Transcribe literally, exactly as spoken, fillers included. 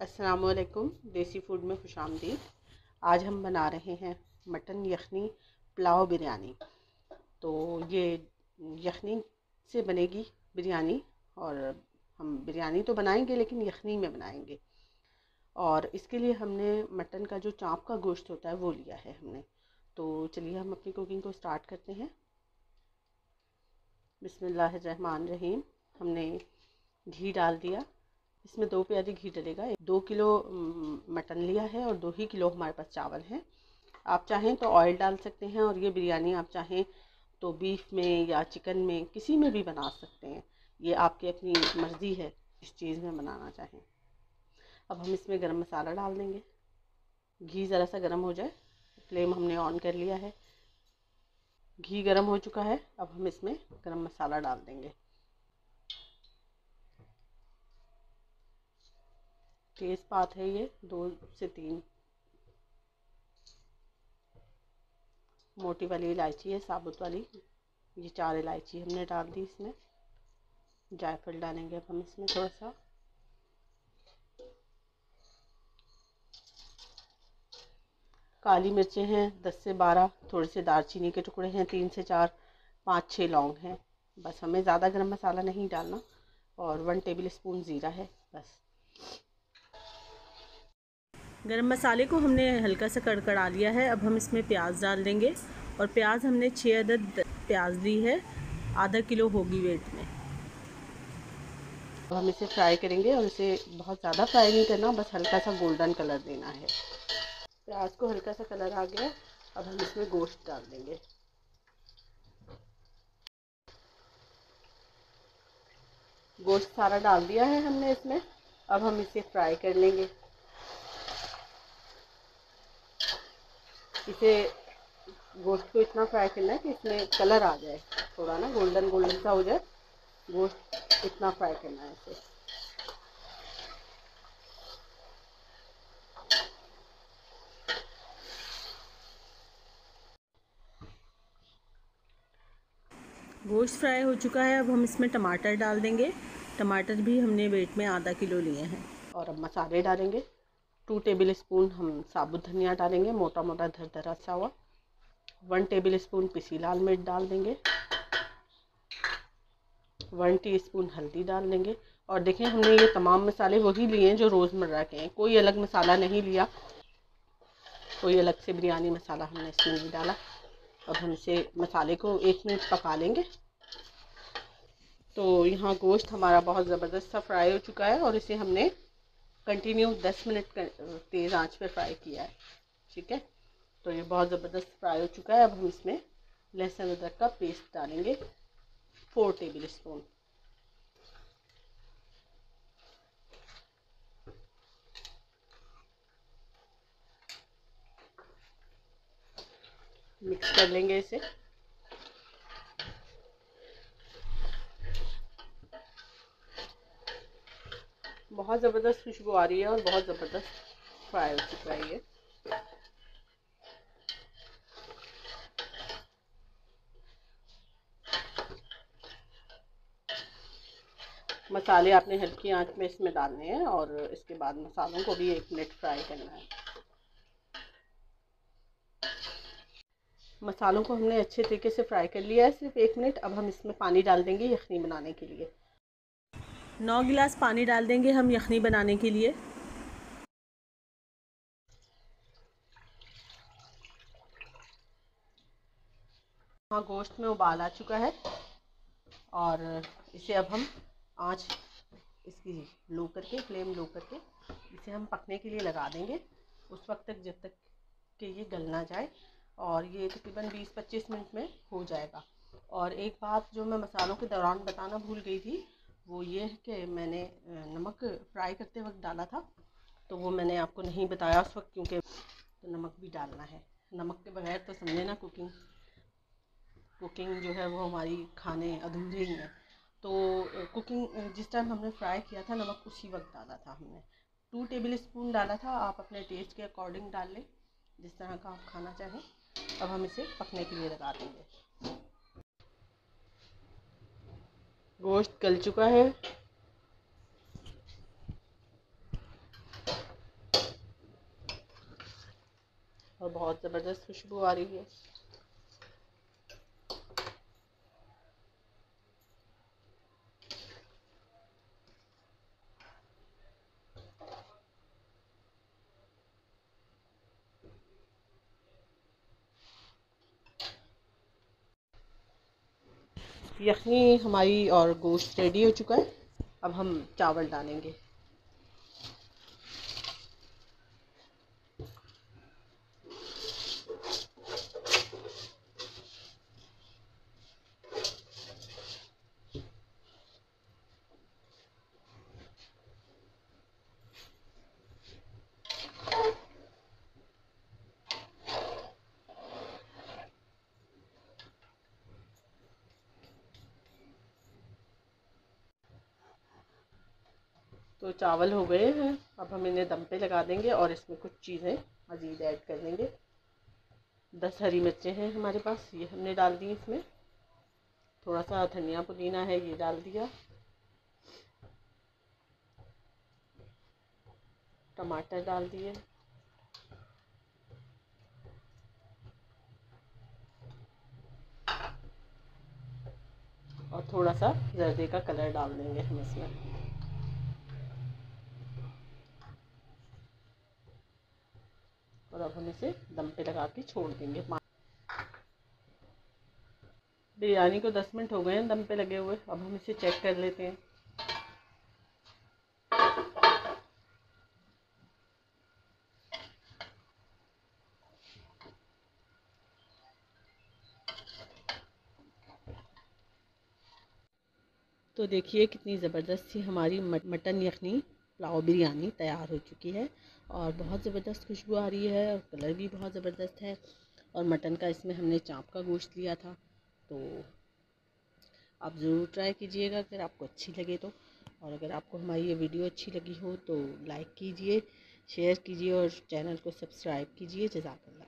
अस्सलामुअलैकुम, देसी फूड में खुशामदीद। आज हम बना रहे हैं मटन यखनी पुलाव बिरयानी। तो ये यखनी से बनेगी बिरयानी, और हम बिरयानी तो बनाएंगे लेकिन यखनी में बनाएंगे। और इसके लिए हमने मटन का जो चाँप का गोश्त होता है वो लिया है हमने। तो चलिए हम अपनी कुकिंग को स्टार्ट करते हैं। बिस्मिल्लाहिर्रहमानिर्रहीम। हमने घी डाल दिया, इसमें दो प्याली घी डलेगा। दो किलो मटन लिया है और दो ही किलो हमारे पास चावल हैं। आप चाहें तो ऑयल डाल सकते हैं, और ये बिरयानी आप चाहें तो बीफ में या चिकन में किसी में भी बना सकते हैं। ये आपकी अपनी मर्ज़ी है इस चीज़ में बनाना चाहें। अब हम इसमें गरम मसाला डाल देंगे। घी ज़रा सा गर्म हो जाए, फ्लेम हमने ऑन कर लिया है। घी गर्म हो चुका है, अब हम इसमें गरम मसाला डाल देंगे। तेज़पात है ये दो से तीन। मोटी वाली इलायची है, साबुत वाली, ये चार इलायची हमने डाल दी इसमें। जायफल डालेंगे अब हम इसमें थोड़ा सा। काली मिर्चें हैं दस से बारह, थोड़े से दालचीनी के टुकड़े हैं तीन से चार, पाँच छः लौंग हैं। बस, हमें ज़्यादा गरम मसाला नहीं डालना। और वन टेबल स्पून ज़ीरा है बस। गरम मसाले को हमने हल्का सा कड़कड़ा लिया है। अब हम इसमें प्याज डाल देंगे, और प्याज हमने छः अदद प्याज ली है, आधा किलो होगी वेट में। अब हम इसे फ्राई करेंगे, और इसे बहुत ज़्यादा फ्राई नहीं करना, बस हल्का सा गोल्डन कलर देना है। प्याज को हल्का सा कलर आ गया, अब हम इसमें गोश्त डाल देंगे। गोश्त सारा डाल दिया है हमने इसमें। अब हम इसे फ्राई कर लेंगे। इसे गोश्त को इतना फ्राई करना है कि इसमें कलर आ जाए, थोड़ा ना गोल्डन गोल्डन सा हो जाए गोश्त, इतना फ्राई करना है इसे। गोश्त फ्राई हो चुका है, अब हम इसमें टमाटर डाल देंगे। टमाटर भी हमने वेट में आधा किलो लिए हैं। और अब मसाले डालेंगे। टू टेबल स्पून हम साबुत धनिया डालेंगे, मोटा मोटा धरधरा सा हुआ। वन टेबल स्पून पिसी लाल मिर्च डाल देंगे। वन टीस्पून हल्दी डाल देंगे। और देखें, हमने ये तमाम मसाले वही लिए हैं जो रोज़मर्रा के हैं, कोई अलग मसाला नहीं लिया, कोई अलग से बिरयानी मसाला हमने इसमें नहीं डाला। अब हम इसे मसाले को एक मिनट पका लेंगे। तो यहाँ गोश्त हमारा बहुत ज़बरदस्त सा फ्राई हो चुका है, और इसे हमने कंटिन्यू दस मिनट तेज़ आंच पे फ्राई किया है। ठीक है, तो ये बहुत ज़बरदस्त फ्राई हो चुका है। अब हम इसमें लहसुन अदरक का पेस्ट डालेंगे, फोर टेबल स्पून। मिक्स कर लेंगे इसे। बहुत ज़बरदस्त खुशबू आ रही है, और बहुत ज़बरदस्त फ्राई हो चुका है ये। मसाले आपने हल्की आंच में इसमें डालने हैं, और इसके बाद मसालों को भी एक मिनट फ्राई करना है। मसालों को हमने अच्छे तरीके से फ्राई कर लिया है, सिर्फ एक मिनट। अब हम इसमें पानी डाल देंगे यखनी बनाने के लिए। नौ गिलास पानी डाल देंगे हम यखनी बनाने के लिए। हाँ, गोश्त में उबाल आ चुका है, और इसे अब हम आंच इसकी लो करके, फ्लेम लो करके इसे हम पकने के लिए लगा देंगे, उस वक्त तक जब तक कि ये गल ना जाए। और ये तकरीबन बीस पच्चीस मिनट में हो जाएगा। और एक बात जो मैं मसालों के दौरान बताना भूल गई थी, वो ये है कि मैंने नमक फ्राई करते वक्त डाला था, तो वो मैंने आपको नहीं बताया उस वक्त, क्योंकि तो नमक भी डालना है। नमक के बगैर तो समझे ना कुकिंग कुकिंग जो है वो हमारी खाने अधूरे ही हैं। तो कुकिंग जिस टाइम हमने फ्राई किया था, नमक उसी वक्त डाला था हमने। टू टेबल स्पून डाला था, आप अपने टेस्ट के अकॉर्डिंग डाल लें, जिस तरह का आप खाना चाहें। अब हम इसे पकने के लिए लगा देंगे। गोश्त गल चुका है, और बहुत ज़बरदस्त खुशबू आ रही है। यखनी हमारी और गोश्त रेडी हो चुका है। अब हम चावल डालेंगे। तो चावल हो गए हैं, अब हम इन्हें दम पे लगा देंगे और इसमें कुछ चीज़ें मज़ीद ऐड कर देंगे। दस हरी मिर्चें हैं हमारे पास, ये हमने डाल दी इसमें। थोड़ा सा धनिया पुदीना है, ये डाल दिया। टमाटर डाल दिए। और थोड़ा सा जर्दे का कलर डाल देंगे हम इसमें। और अब हम इसे दम पे लगा के छोड़ देंगे। बिरयानी को दस मिनट हो गए हैं दम पे लगे हुए। अब हम इसे चेक कर लेते हैं। तो देखिए कितनी ज़बरदस्त सी हमारी मटन यखनी पुलाव बिरयानी तैयार हो चुकी है और बहुत ज़बरदस्त खुशबू आ रही है और कलर भी बहुत ज़बरदस्त है। और मटन का इसमें हमने चाँप का गोश्त लिया था। तो आप ज़रूर ट्राई कीजिएगा अगर आपको अच्छी लगे तो। और अगर आपको हमारी ये वीडियो अच्छी लगी हो तो लाइक कीजिए, शेयर कीजिए और चैनल को सब्सक्राइब कीजिए। जज़ाकल्लाह।